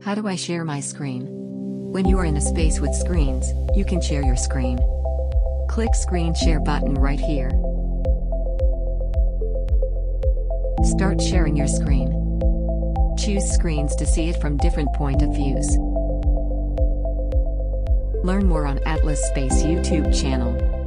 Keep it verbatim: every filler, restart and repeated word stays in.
How do I share my screen? When you are in a space with screens, you can share your screen. Click Screen Share button right here. Start sharing your screen. Choose screens to see it from different point of views. Learn more on Atlas Space YouTube channel.